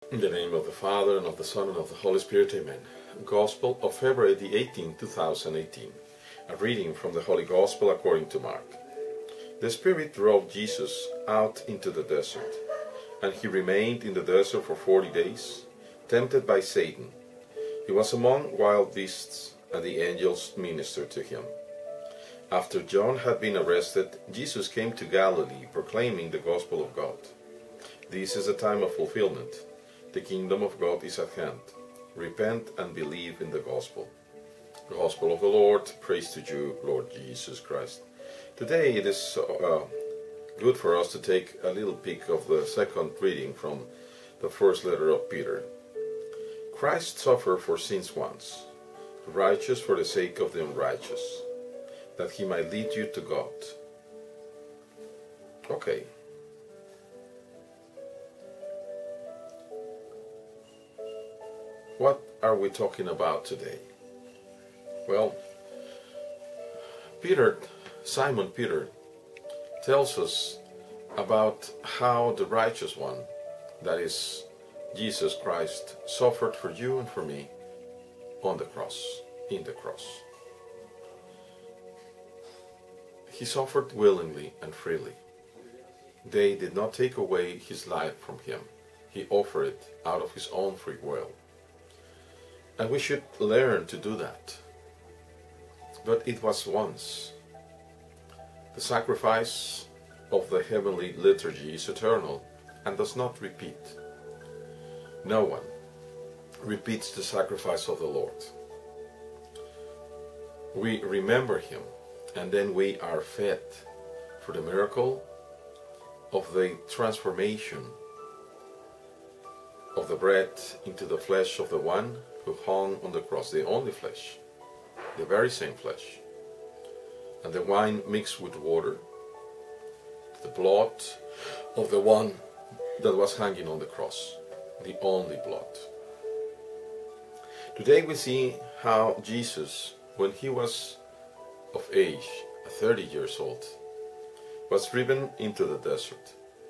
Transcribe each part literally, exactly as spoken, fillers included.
In the name of the Father, and of the Son, and of the Holy Spirit, Amen. Gospel of February the eighteenth, two thousand eighteen. A reading from the Holy Gospel according to Mark. The Spirit drove Jesus out into the desert, and he remained in the desert for forty days, tempted by Satan. He was among wild beasts, and the angels ministered to him. After John had been arrested, Jesus came to Galilee, proclaiming the gospel of God. This is a time of fulfillment. The kingdom of God is at hand. Repent and believe in the gospel. The gospel of the Lord. Praise to you, Lord Jesus Christ. Today it is uh, good for us to take a little peek of the second reading from the first letter of Peter. Christ suffered for sins once, righteous for the sake of the unrighteous, that he might lead you to God. Okay. What are we talking about today? Well, Peter, Simon Peter, tells us about how the righteous one, that is Jesus Christ, suffered for you and for me on the cross, in the cross. He suffered willingly and freely. They did not take away his life from him. He offered it out of his own free will. And we should learn to do that. But it was once. The sacrifice of the heavenly liturgy is eternal and does not repeat. No one repeats the sacrifice of the Lord. We remember him, and then we are fed for the miracle of the transformation of the bread into the flesh of the one who hung on the cross, the only flesh, the very same flesh, and the wine mixed with water, the blood of the one that was hanging on the cross, the only blood. Today we see how Jesus, when he was of age, thirty years old, was driven into the desert.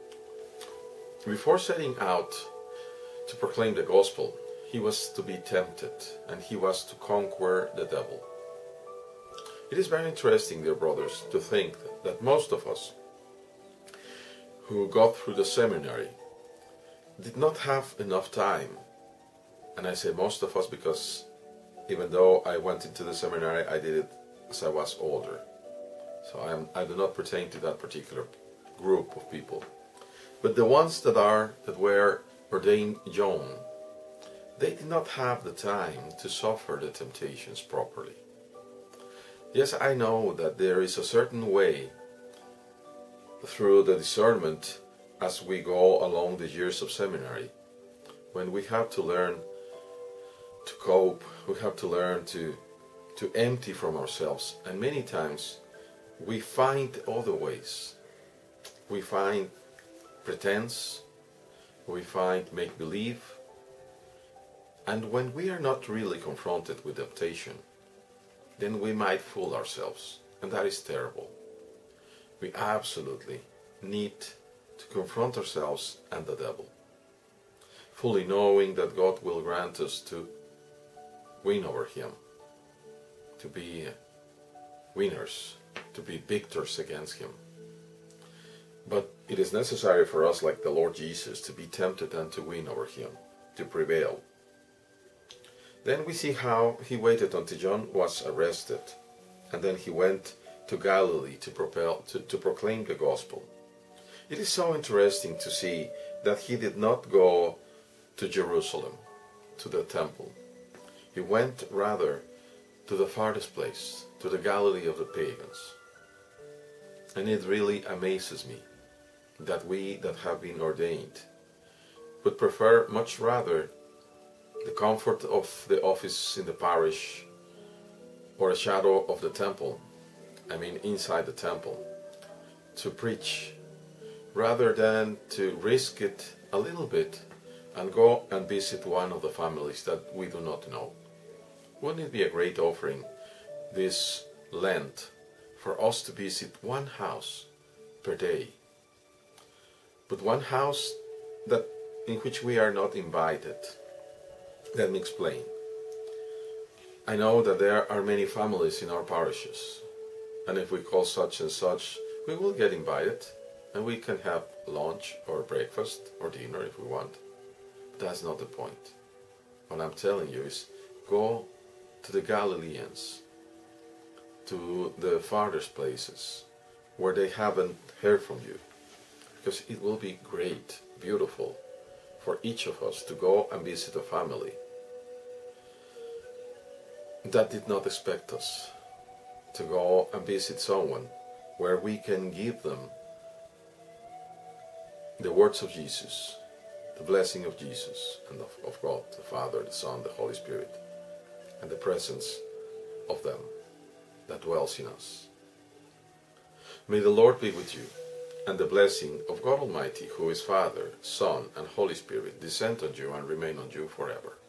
Before setting out to proclaim the gospel, he was to be tempted, and he was to conquer the devil. It is very interesting, dear brothers, to think that most of us who got through the seminary did not have enough time. And I say most of us because even though I went into the seminary, I did it as I was older. So I, am, I do not pertain to that particular group of people. But the ones that are that were ordained young, they did not have the time to suffer the temptations properly. Yes, I know that there is a certain way through the discernment as we go along the years of seminary, when we have to learn to cope, we have to learn to, to empty from ourselves, and many times we find other ways. We find pretense, we find make-believe, and when we are not really confronted with temptation, then we might fool ourselves, and that is terrible. We absolutely need to confront ourselves and the devil, fully knowing that God will grant us to win over him, to be winners, to be victors against him. But it is necessary for us, like the Lord Jesus, to be tempted and to win over him, to prevail. Then we see how he waited until John was arrested, and then he went to Galilee to, propel, to, to proclaim the gospel. It is so interesting to see that he did not go to Jerusalem, to the temple. He went rather to the farthest place, to the Galilee of the pagans. And it really amazes me that we that have been ordained would prefer much rather the comfort of the office in the parish or a shadow of the temple, I mean inside the temple, to preach, rather than to risk it a little bit and go and visit one of the families that we do not know. Wouldn't it be a great offering this Lent for us to visit one house per day, but one house that in which we are not invited. Let me explain. I know that there are many families in our parishes, and if we call such and such, we will get invited, and we can have lunch or breakfast or dinner if we want. But that's not the point. What I'm telling you is, go to the Galileans, to the farthest places where they haven't heard from you, because it will be great, beautiful for each of us to go and visit a family that did not expect us, to go and visit someone where we can give them the words of Jesus, the blessing of Jesus and of, of God, the Father, the Son, the Holy Spirit, and the presence of them that dwells in us. May the Lord be with you, and the blessing of God Almighty, who is Father, Son, and Holy Spirit, descend on you and remain on you forever.